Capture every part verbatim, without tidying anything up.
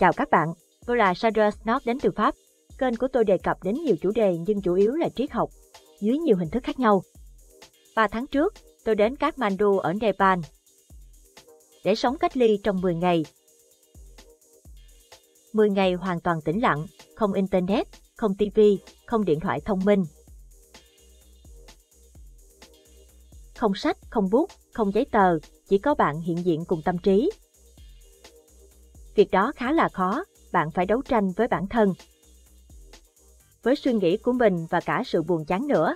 Chào các bạn, tôi là Sandra Snot đến từ Pháp. Kênh của tôi đề cập đến nhiều chủ đề nhưng chủ yếu là triết học, dưới nhiều hình thức khác nhau. Ba tháng trước, tôi đến Kathmandu ở Nepal để sống cách ly trong mười ngày. mười ngày hoàn toàn tĩnh lặng, không internet, không ti vi, không điện thoại thông minh. Không sách, không bút, không giấy tờ, chỉ có bạn hiện diện cùng tâm trí. Việc đó khá là khó, bạn phải đấu tranh với bản thân, với suy nghĩ của mình và cả sự buồn chán nữa.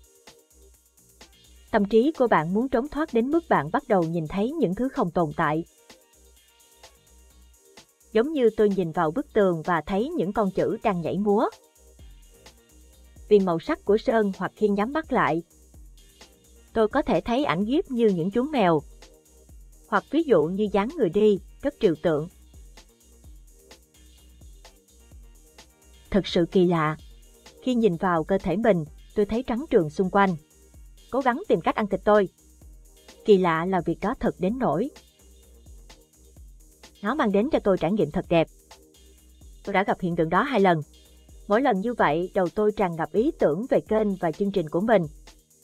Tâm trí của bạn muốn trốn thoát đến mức bạn bắt đầu nhìn thấy những thứ không tồn tại. Giống như tôi nhìn vào bức tường và thấy những con chữ đang nhảy múa. Vì màu sắc của sơn hoặc khi nhắm mắt lại, tôi có thể thấy ảnh ghép như những chú mèo, hoặc ví dụ như dáng người đi, rất trừu tượng. Thật sự kỳ lạ. Khi nhìn vào cơ thể mình, tôi thấy trắng trường xung quanh. Cố gắng tìm cách ăn thịt tôi. Kỳ lạ là việc đó thật đến nỗi nó mang đến cho tôi trải nghiệm thật đẹp. Tôi đã gặp hiện tượng đó hai lần. Mỗi lần như vậy, đầu tôi tràn ngập ý tưởng về kênh và chương trình của mình.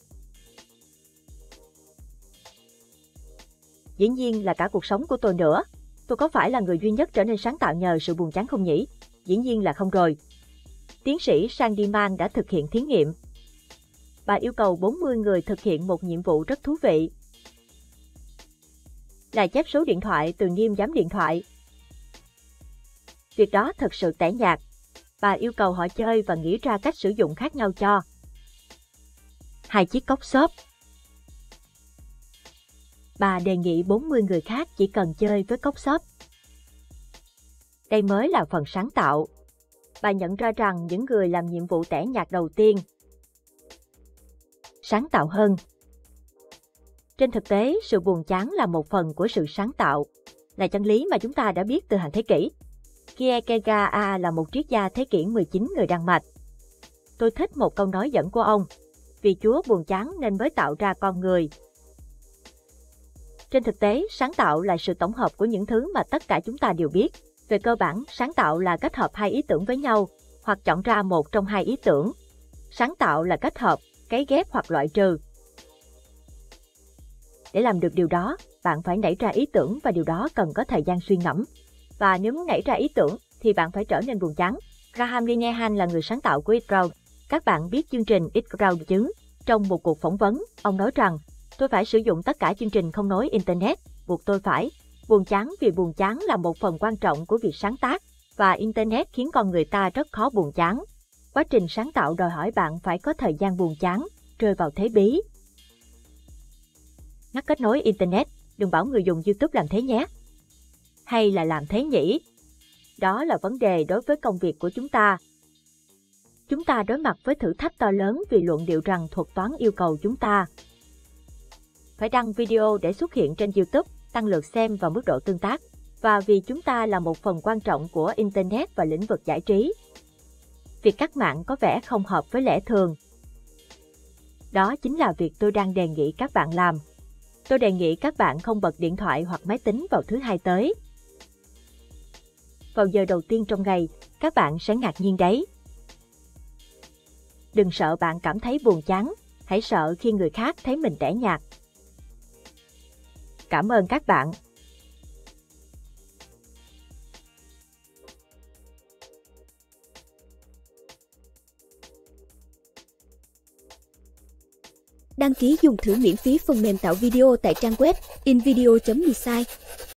Dĩ nhiên là cả cuộc sống của tôi nữa. Tôi có phải là người duy nhất trở nên sáng tạo nhờ sự buồn chán không nhỉ? Dĩ nhiên là không rồi. Tiến sĩ Sandyman đã thực hiện thí nghiệm. Bà yêu cầu bốn mươi người thực hiện một nhiệm vụ rất thú vị, là chép số điện thoại từ niêm giám điện thoại. Việc đó thật sự tẻ nhạt. Bà yêu cầu họ chơi và nghĩ ra cách sử dụng khác nhau cho hai chiếc cốc xốp. Bà đề nghị bốn mươi người khác chỉ cần chơi với cốc xốp. Đây mới là phần sáng tạo. Bà nhận ra rằng những người làm nhiệm vụ tẻ nhạt đầu tiên sáng tạo hơn. Trên thực tế, sự buồn chán là một phần của sự sáng tạo, là chân lý mà chúng ta đã biết từ hàng thế kỷ. Kierkegaard là một triết gia thế kỷ mười chín người Đan Mạch. Tôi thích một câu nói dẫn của ông: vì Chúa buồn chán nên mới tạo ra con người. Trên thực tế, sáng tạo là sự tổng hợp của những thứ mà tất cả chúng ta đều biết. Về cơ bản, sáng tạo là kết hợp hai ý tưởng với nhau, hoặc chọn ra một trong hai ý tưởng. Sáng tạo là kết hợp, cấy ghép hoặc loại trừ. Để làm được điều đó, bạn phải nảy ra ý tưởng và điều đó cần có thời gian suy ngẫm. Và nếu muốn nảy ra ý tưởng, thì bạn phải trở nên buồn chán. Graham Linehan là người sáng tạo của X-Crowd. Các bạn biết chương trình X-Crowd chứ? Trong một cuộc phỏng vấn, ông nói rằng, tôi phải sử dụng tất cả chương trình không nối Internet, buộc tôi phải buồn chán vì buồn chán là một phần quan trọng của việc sáng tác, và Internet khiến con người ta rất khó buồn chán. Quá trình sáng tạo đòi hỏi bạn phải có thời gian buồn chán, rơi vào thế bí. Ngắt kết nối Internet, đừng bảo người dùng YouTube làm thế nhé. Hay là làm thế nhỉ? Đó là vấn đề đối với công việc của chúng ta. Chúng ta đối mặt với thử thách to lớn vì luận điệu rằng thuật toán yêu cầu chúng ta phải đăng video để xuất hiện trên YouTube, tăng lượt xem và mức độ tương tác, và vì chúng ta là một phần quan trọng của Internet và lĩnh vực giải trí. Việc cắt mạng có vẻ không hợp với lẽ thường. Đó chính là việc tôi đang đề nghị các bạn làm. Tôi đề nghị các bạn không bật điện thoại hoặc máy tính vào thứ hai tới. Vào giờ đầu tiên trong ngày, các bạn sẽ ngạc nhiên đấy. Đừng sợ bạn cảm thấy buồn chán, hãy sợ khi người khác thấy mình tẻ nhạt. Cảm ơn các bạn. Đăng ký dùng thử miễn phí phần mềm tạo video tại trang web invideo chấm design.